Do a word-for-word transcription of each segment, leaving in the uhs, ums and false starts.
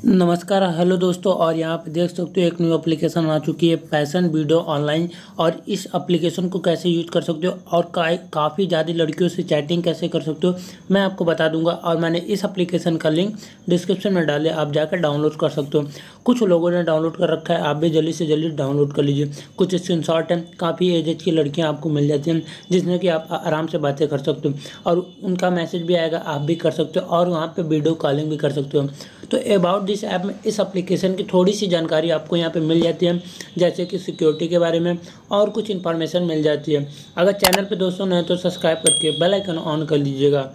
नमस्कार, हेलो दोस्तों। और यहाँ पे देख सकते हो एक न्यू एप्लीकेशन आ चुकी है, पैशन वीडियो ऑनलाइन। और इस एप्लीकेशन को कैसे यूज कर सकते हो और का, काफ़ी ज़्यादा लड़कियों से चैटिंग कैसे कर सकते हो मैं आपको बता दूंगा। और मैंने इस एप्लीकेशन का लिंक डिस्क्रिप्शन में डाले, आप जाकर डाउनलोड कर सकते हो। कुछ लोगों ने डाउनलोड कर रखा है, आप भी जल्दी से जल्दी डाउनलोड कर लीजिए। कुछ स्क्रीनशॉट है, काफ़ी एज एज की लड़कियाँ आपको मिल जाती हैं जिसमें कि आप आराम से बातें कर सकते हो और उनका मैसेज भी आएगा, आप भी कर सकते हो और वहाँ पर वीडियो कॉलिंग भी कर सकते हो। तो अबाउट दिस ऐप में इस एप्लीकेशन की थोड़ी सी जानकारी आपको यहाँ पे मिल जाती है, जैसे कि सिक्योरिटी के बारे में और कुछ इन्फॉर्मेशन मिल जाती है। अगर चैनल पे दोस्तों नए तो सब्सक्राइब करके बेल आइकन ऑन कर लीजिएगा।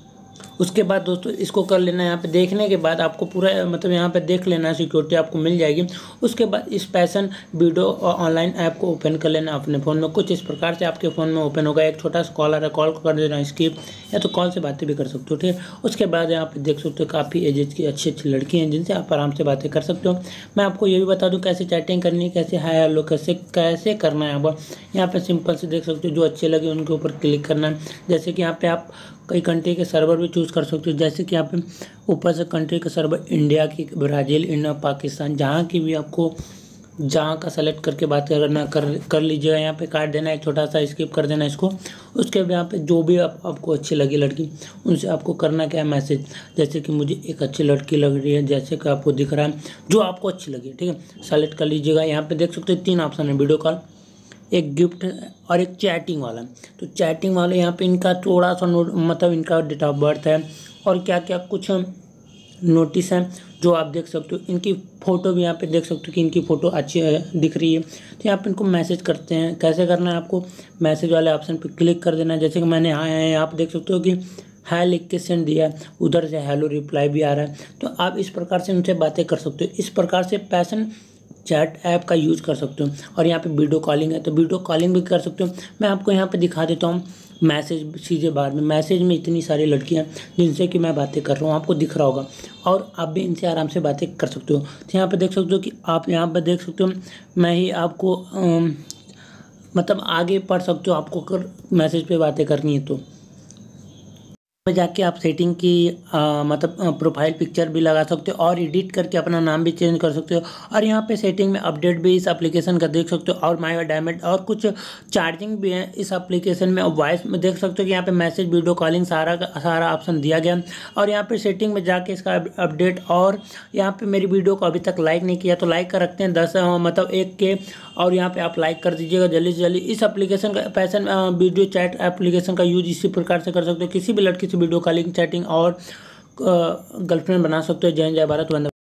उसके बाद दोस्तों इसको कर लेना है। यहाँ पे देखने के बाद आपको पूरा मतलब यहाँ पे देख लेना है, सिक्योरिटी आपको मिल जाएगी। उसके बाद इस पैशन वीडियो ऑनलाइन ऐप को ओपन कर लेना अपने फ़ोन में। कुछ इस प्रकार से आपके फ़ोन में ओपन होगा। एक छोटा सा कॉल आ रहा है, कॉल को कर देना स्किप, या तो कॉल से बातें भी कर सकते हो, ठीक है। उसके बाद यहाँ पे देख सकते हो काफ़ी एज एज की अच्छी अच्छी लड़की हैं जिनसे आप आराम से बातें कर सकते हो। मैं आपको ये भी बता दूँ कैसे चैटिंग करनी है, कैसे हाय हेलो कैसे कैसे करना है। अब यहाँ पे सिंपल से देख सकते हो, जो अच्छे लगे उनके ऊपर क्लिक करना है। जैसे कि यहाँ पे आप कई कंट्री के सर्वर भी चूज़ कर सकते हो, जैसे कि यहाँ पे ऊपर से कंट्री का सर्वर इंडिया की, ब्राज़ील, इंडिया, पाकिस्तान, जहाँ की भी आपको जहाँ का सेलेक्ट करके बात करना कर कर लीजिएगा। यहाँ पे काट देना, एक छोटा सा स्किप कर देना इसको। उसके बाद यहाँ पे जो भी आप, आपको अच्छी लगी लड़की, उनसे आपको करना क्या है मैसेज। जैसे कि मुझे एक अच्छी लड़की लग रही है, जैसे कि आपको दिख रहा है, जो आपको अच्छी लगी, ठीक है, सेलेक्ट कर लीजिएगा। यहाँ पे देख सकते हो तीन ऑप्शन है, वीडियो कॉल, एक गिफ्ट और एक चैटिंग वाला। तो चैटिंग वाले यहाँ पे इनका थोड़ा सा नोट मतलब इनका डेट ऑफ बर्थ है और क्या क्या कुछ नोटिस है जो आप देख सकते हो। इनकी फ़ोटो भी यहाँ पे देख सकते हो कि इनकी फ़ोटो अच्छी दिख रही है। तो यहाँ पे इनको मैसेज करते हैं। कैसे करना है, आपको मैसेज वाले ऑप्शन पे क्लिक कर देना है। जैसे कि मैंने हाँ है, आप देख सकते हो कि हाय लिख के सेंड दिया, उधर से हेलो रिप्लाई भी आ रहा है। तो आप इस प्रकार से उनसे बातें कर सकते हो। इस प्रकार से पैशन चैट ऐप का यूज़ कर सकते हो। और यहाँ पे वीडियो कॉलिंग है तो वीडियो कॉलिंग भी कर सकते हो। मैं आपको यहाँ पे दिखा देता हूँ मैसेज सीधे बाद में। मैसेज में इतनी सारी लड़कियाँ जिनसे कि मैं बातें कर रहा हूँ, आपको दिख रहा होगा और आप भी इनसे आराम से बातें कर सकते हो। तो यहाँ पे देख सकते हो कि आप यहाँ पर देख सकते हो, मैं ही आपको अम, मतलब आगे पढ़ सकते हो आपको अगर मैसेज पे बातें करनी है तो में जाके आप सेटिंग की आ, मतलब प्रोफाइल पिक्चर भी लगा सकते हो और एडिट करके अपना नाम भी चेंज कर सकते हो। और यहाँ पे सेटिंग में अपडेट भी इस एप्लीकेशन का देख सकते हो और माई डायमंड और कुछ चार्जिंग भी है इस एप्लीकेशन में। और वॉइस में देख सकते हो कि यहाँ पे मैसेज, वीडियो कॉलिंग सारा का सारा ऑप्शन दिया गया। और यहाँ पे सेटिंग में जाके इसका अपडेट, और यहाँ पे मेरी वीडियो को अभी तक लाइक नहीं किया तो लाइक कर रखते हैं दस मतलब एक के, और यहाँ पे आप लाइक कर दीजिएगा जल्दी से जल्दी। इस एप्लीकेशन का पैशन वीडियो चैट एप्लीकेशन का यूज इसी प्रकार से कर सकते हो। किसी भी लड़की से वीडियो कॉलिंग, चैटिंग और गर्लफ्रेंड बना सकते हो। जय जय भारत, वंदे।